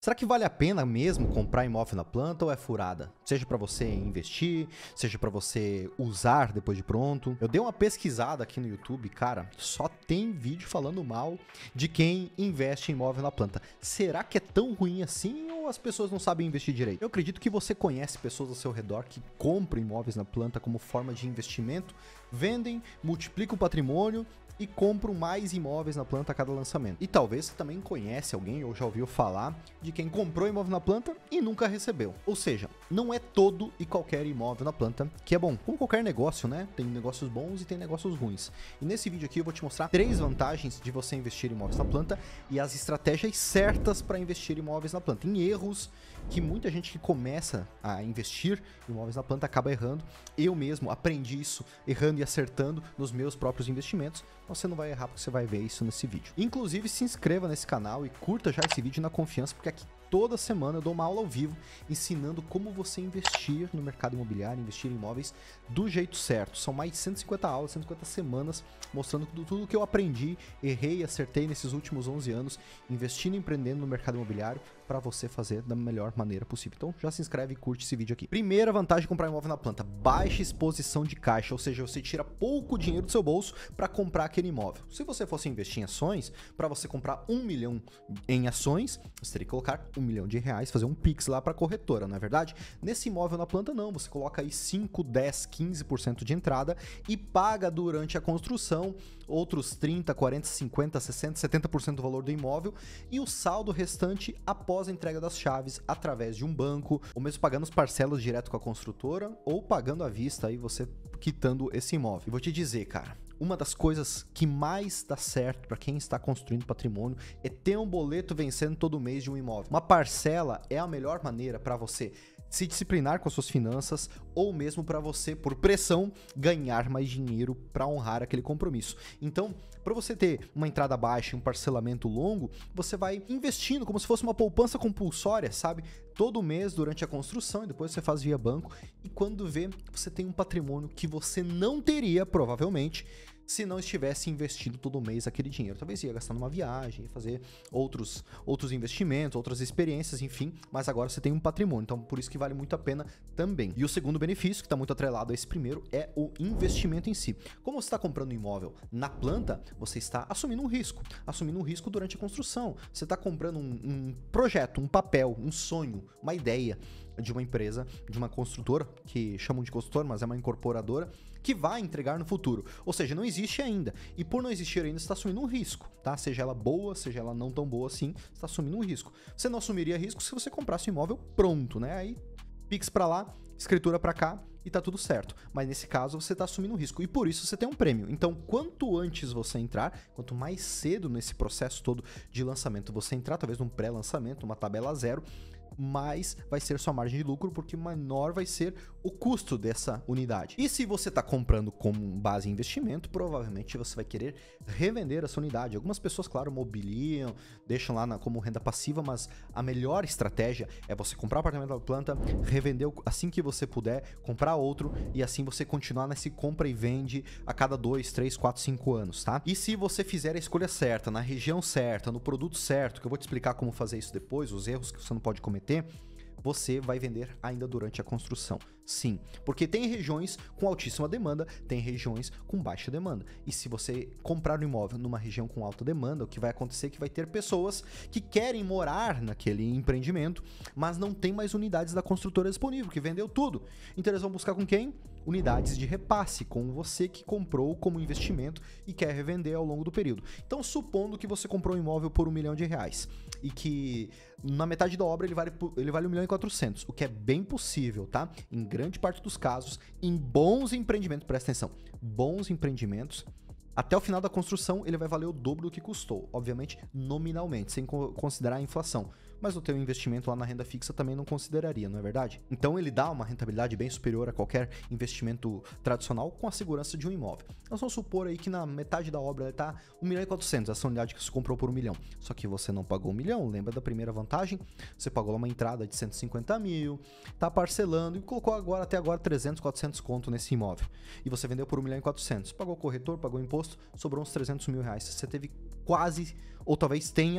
Será que vale a pena mesmo comprar imóvel na planta ou é furada? Seja para você investir, seja para você usar depois de pronto. Eu dei uma pesquisada aqui no YouTube, cara, só tem vídeo falando mal de quem investe em imóvel na planta. Será que é tão ruim assim ou as pessoas não sabem investir direito? Eu acredito que você conhece pessoas ao seu redor que compram imóveis na planta como forma de investimento, vendem, multiplicam o patrimônio e compram mais imóveis na planta a cada lançamento. E talvez você também conhece alguém ou já ouviu falar de quem comprou imóvel na planta e nunca recebeu. Ou seja, não é todo e qualquer imóvel na planta que é bom. Como qualquer negócio, né? Tem negócios bons e tem negócios ruins. E nesse vídeo aqui eu vou te mostrar 3 vantagens de você investir em imóveis na planta e as estratégias certas para investir em imóveis na planta. Em erros que muita gente que começa a investir em imóveis na planta acaba errando. Eu mesmo aprendi isso errando e acertando nos meus próprios investimentos. Você não vai errar porque você vai ver isso nesse vídeo. Inclusive, se inscreva nesse canal e curta já esse vídeo na confiança, porque aqui toda semana eu dou uma aula ao vivo ensinando como você investir no mercado imobiliário, investir em imóveis do jeito certo. São mais de 150 aulas, 150 semanas mostrando tudo que eu aprendi, errei e acertei nesses últimos 11 anos investindo e empreendendo no mercado imobiliário para você fazer da melhor maneira possível. Então já se inscreve e curte esse vídeo aqui. Primeira vantagem de comprar imóvel na planta: baixa exposição de caixa, ou seja, você tira pouco dinheiro do seu bolso para comprar aquele imóvel. Se você fosse investir em ações, para você comprar 1 milhão em ações, você teria que colocar 1 milhão de reais, fazer um Pix lá para a corretora, não é verdade? Nesse imóvel na planta não, você coloca aí 5, 10, 15% de entrada e paga durante a construção outros 30, 40, 50, 60, 70% do valor do imóvel e o saldo restante após a entrega das chaves através de um banco, ou mesmo pagando as parcelas direto com a construtora ou pagando à vista aí você quitando esse imóvel. E vou te dizer, cara, uma das coisas que mais dá certo para quem está construindo patrimônio é ter um boleto vencendo todo mês de um imóvel. Uma parcela é a melhor maneira para você se disciplinar com as suas finanças ou mesmo para você, por pressão, ganhar mais dinheiro para honrar aquele compromisso. Então, para você ter uma entrada baixa e um parcelamento longo, você vai investindo como se fosse uma poupança compulsória, sabe? Todo mês durante a construção e depois você faz via banco e quando vê, você tem um patrimônio que você não teria, provavelmente, se não estivesse investindo todo mês aquele dinheiro. Talvez ia gastar numa viagem, ia fazer outros investimentos, outras experiências, enfim, mas agora você tem um patrimônio, então por isso que vale muito a pena também. E o segundo benefício, que está muito atrelado a esse primeiro, é o investimento em si. Como você está comprando um imóvel na planta, você está assumindo um risco durante a construção. Você está comprando um projeto, um papel, um sonho, uma ideia de uma empresa, de uma construtora, que chamam de construtora, mas é uma incorporadora, que vai entregar no futuro. Ou seja, não existe ainda. E por não existir ainda, você está assumindo um risco, tá? Seja ela boa, seja ela não tão boa assim, você está assumindo um risco. Você não assumiria risco se você comprasse um imóvel pronto, né? Aí, Pix para lá, escritura para cá e tá tudo certo. Mas nesse caso, você está assumindo um risco e por isso você tem um prêmio. Então, quanto antes você entrar, quanto mais cedo nesse processo todo de lançamento você entrar, talvez num pré-lançamento, uma tabela zero, mais vai ser sua margem de lucro, porque menor vai ser o custo dessa unidade. E se você está comprando como base em investimento, provavelmente você vai querer revender essa unidade. Algumas pessoas, claro, mobiliam, deixam lá como renda passiva, mas a melhor estratégia é você comprar o apartamento da planta, revender assim que você puder, comprar outro e assim você continuar nesse compra e vende a cada 2, 3, 4, 5 anos, tá? E se você fizer a escolha certa, na região certa, no produto certo, que eu vou te explicar como fazer isso depois, os erros que você não pode cometer, você vai vender ainda durante a construção. Sim, porque tem regiões com altíssima demanda, tem regiões com baixa demanda. E se você comprar um imóvel numa região com alta demanda, o que vai acontecer é que vai ter pessoas que querem morar naquele empreendimento, mas não tem mais unidades da construtora disponível, que vendeu tudo. Então eles vão buscar com quem? Unidades de repasse, com você que comprou como investimento e quer revender ao longo do período. Então, supondo que você comprou um imóvel por R$1 milhão e que na metade da obra ele vale 1 milhão e 400, o que é bem possível, tá? Em grande parte dos casos, em bons empreendimentos, presta atenção, bons empreendimentos, até o final da construção ele vai valer o dobro do que custou, obviamente nominalmente, sem considerar a inflação. Mas o teu investimento lá na renda fixa também não consideraria, não é verdade? Então ele dá uma rentabilidade bem superior a qualquer investimento tradicional com a segurança de um imóvel. Nós vamos supor aí que na metade da obra ele está 1 milhão e 400, essa unidade que você comprou por 1 milhão. Só que você não pagou 1 milhão, lembra da primeira vantagem? Você pagou lá uma entrada de 150 mil, tá parcelando e colocou até agora 300, 400 conto nesse imóvel. E você vendeu por 1 milhão e 400, pagou corretor, pagou imposto, sobrou uns 300 mil reais. Você teve quase, ou talvez tenha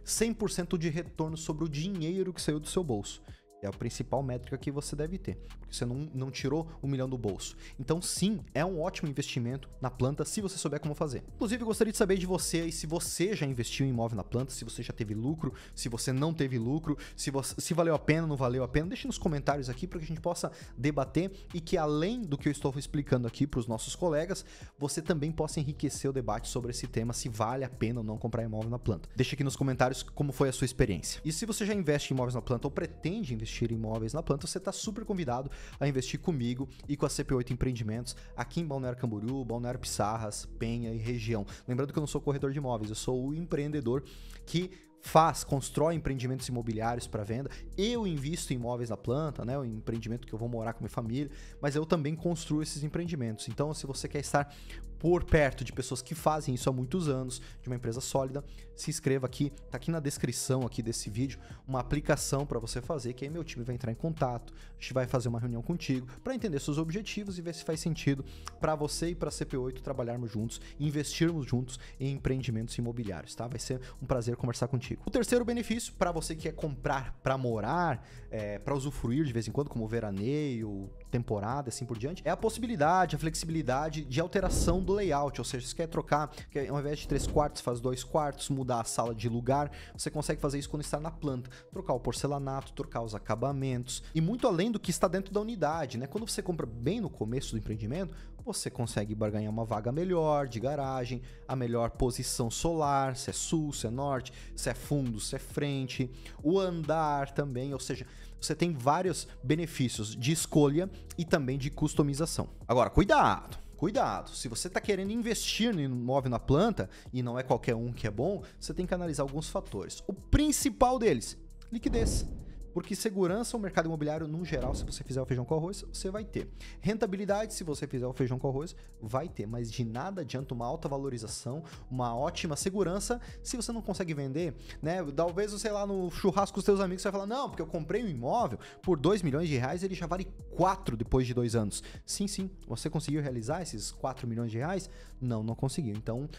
100% de retorno sobre o dinheiro que saiu do seu bolso. É a principal métrica que você deve ter. Porque você não tirou 1 milhão do bolso. Então, sim, é um ótimo investimento na planta se você souber como fazer. Inclusive, eu gostaria de saber de você aí se você já investiu em imóvel na planta, se você já teve lucro, se você não teve lucro, se valeu a pena, não valeu a pena. Deixe nos comentários aqui para que a gente possa debater e que, além do que eu estou explicando aqui para os nossos colegas, você também possa enriquecer o debate sobre esse tema, se vale a pena ou não comprar imóvel na planta. Deixe aqui nos comentários como foi a sua experiência. E se você já investe em imóveis na planta ou pretende investir em imóveis na planta, você está super convidado a investir comigo e com a CP8 Empreendimentos aqui em Balneário Camboriú, Balneário Pissarras, Penha e região. Lembrando que eu não sou corretor de imóveis, eu sou o empreendedor que constrói empreendimentos imobiliários para venda. Eu invisto em imóveis na planta, né? O empreendimento que eu vou morar com minha família, mas eu também construo esses empreendimentos. Então, se você quer estar por perto de pessoas que fazem isso há muitos anos, de uma empresa sólida, se inscreva aqui, tá aqui na descrição aqui desse vídeo, uma aplicação para você fazer, que aí meu time vai entrar em contato, a gente vai fazer uma reunião contigo para entender seus objetivos e ver se faz sentido para você e para a CP8 trabalharmos juntos, investirmos juntos em empreendimentos imobiliários, tá? Vai ser um prazer conversar contigo. O terceiro benefício para você que quer comprar para morar, para usufruir de vez em quando, como veraneio, temporada, assim por diante, é a possibilidade, a flexibilidade de alteração do layout, ou seja, se quer trocar, ao invés de 3 quartos, faz 2 quartos, mudar a sala de lugar, você consegue fazer isso quando está na planta, trocar o porcelanato, trocar os acabamentos, e muito além do que está dentro da unidade, né? Quando você compra bem no começo do empreendimento, você consegue barganhar uma vaga melhor de garagem, a melhor posição solar, se é sul, se é norte, se é fundo, se é frente, o andar também, ou seja, você tem vários benefícios de escolha e também de customização. Agora, cuidado! Cuidado, se você está querendo investir no imóvel na planta, e não é qualquer um que é bom, você tem que analisar alguns fatores. O principal deles, liquidez. Porque segurança, o mercado imobiliário, no geral, se você fizer o feijão com arroz, você vai ter. Rentabilidade, se você fizer o feijão com arroz, vai ter. Mas de nada adianta uma alta valorização, uma ótima segurança, se você não consegue vender, né? Talvez, sei lá, no churrasco com os seus amigos, você vai falar, não, porque eu comprei um imóvel por 2 milhões de reais, ele já vale 4 depois de 2 anos. Sim, sim. Você conseguiu realizar esses 4 milhões de reais? Não, não conseguiu. Então,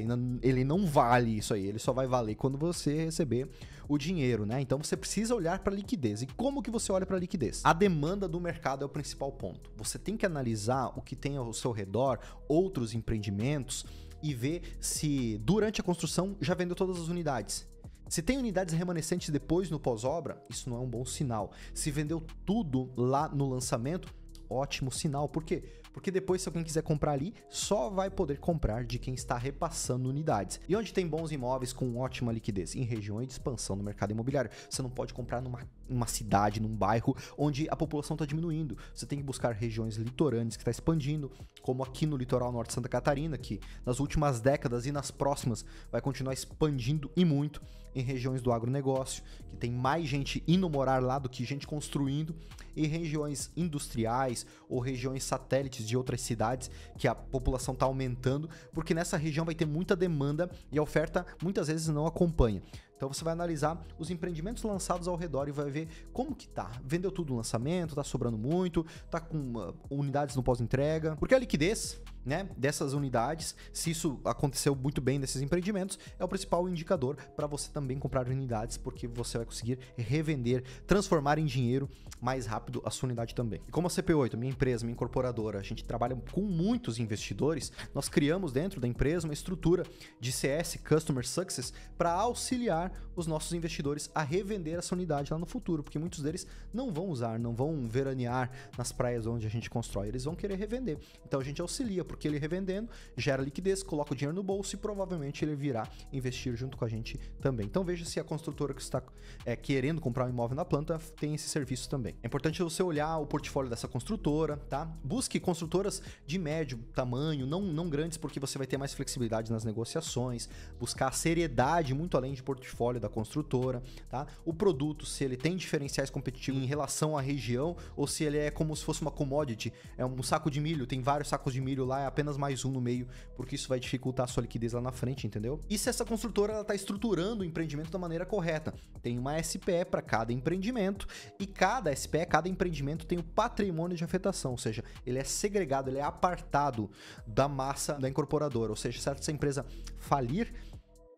ele não vale isso aí. Ele só vai valer quando você receber o dinheiro, né? Então, você precisa olhar para liquidez. E como que você olha para a liquidez? A demanda do mercado é o principal ponto. Você tem que analisar o que tem ao seu redor, outros empreendimentos, e ver se durante a construção já vendeu todas as unidades. Se tem unidades remanescentes depois no pós-obra, isso não é um bom sinal. Se vendeu tudo lá no lançamento, ótimo sinal. Por quê? Porque depois, se alguém quiser comprar ali, só vai poder comprar de quem está repassando unidades. E onde tem bons imóveis com ótima liquidez? Em regiões de expansão no mercado imobiliário. Você não pode comprar numa cidade, num bairro onde a população está diminuindo. Você tem que buscar regiões litorâneas que está expandindo, como aqui no litoral norte de Santa Catarina, que nas últimas décadas e nas próximas vai continuar expandindo e muito, em regiões do agronegócio, que tem mais gente indo morar lá do que gente construindo, em regiões industriais ou regiões satélites de outras cidades que a população está aumentando, porque nessa região vai ter muita demanda e a oferta muitas vezes não acompanha. Então você vai analisar os empreendimentos lançados ao redor e vai ver como que tá. Vendeu tudo no lançamento, tá sobrando muito, tá com unidades no pós-entrega. Porque a liquidez, né, dessas unidades, se isso aconteceu muito bem nesses empreendimentos, é o principal indicador para você também comprar unidades, porque você vai conseguir revender, transformar em dinheiro mais rápido a sua unidade também. E como a CP8, minha empresa, minha incorporadora, a gente trabalha com muitos investidores, nós criamos dentro da empresa uma estrutura de CS, Customer Success, para auxiliar os nossos investidores a revender essa unidade lá no futuro, porque muitos deles não vão usar, não vão veranear nas praias onde a gente constrói, eles vão querer revender. Então a gente auxilia, porque ele revendendo gera liquidez, coloca o dinheiro no bolso e provavelmente ele virá investir junto com a gente também. Então veja se a construtora que está querendo comprar um imóvel na planta tem esse serviço também. É importante você olhar o portfólio dessa construtora, tá? Busque construtoras de médio tamanho, não grandes, porque você vai ter mais flexibilidade nas negociações, buscar a seriedade muito além de portfólio da construtora, tá? O produto, se ele tem diferenciais competitivos em relação à região ou se ele é como se fosse uma commodity, é um saco de milho, tem vários sacos de milho lá, é apenas mais um no meio, porque isso vai dificultar a sua liquidez lá na frente, entendeu? E se essa construtora ela tá estruturando o empreendimento da maneira correta? Tem uma SPE para cada empreendimento e cada SPE, cada empreendimento tem o patrimônio de afetação, ou seja, ele é segregado, ele é apartado da massa da incorporadora, ou seja, se essa empresa falir,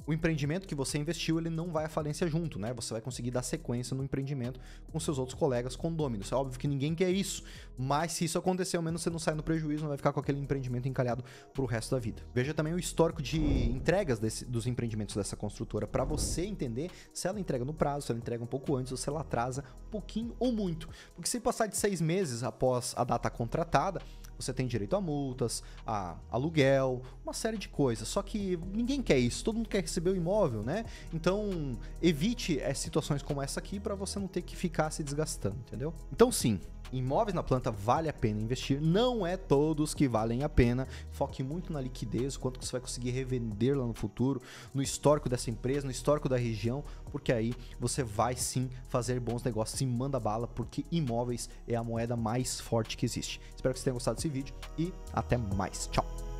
o empreendimento que você investiu, ele não vai à falência junto, né? Você vai conseguir dar sequência no empreendimento com seus outros colegas condôminos. É óbvio que ninguém quer isso, mas se isso acontecer, ao menos você não sai no prejuízo, não vai ficar com aquele empreendimento encalhado pro resto da vida. Veja também o histórico de entregas dos empreendimentos dessa construtora para você entender se ela entrega no prazo, se ela entrega um pouco antes ou se ela atrasa um pouquinho ou muito. Porque se passar de 6 meses após a data contratada, você tem direito a multas, a aluguel, uma série de coisas. Só que ninguém quer isso, todo mundo quer receber o imóvel, né? Então, evite situações como essa aqui para você não ter que ficar se desgastando, entendeu? Então, sim, imóveis na planta vale a pena investir, não é todos que valem a pena. Foque muito na liquidez, quanto que você vai conseguir revender lá no futuro, no histórico dessa empresa, no histórico da região, porque aí você vai sim fazer bons negócios e manda bala, porque imóveis é a moeda mais forte que existe. Espero que você tenha gostado desse vídeo e até mais. Tchau!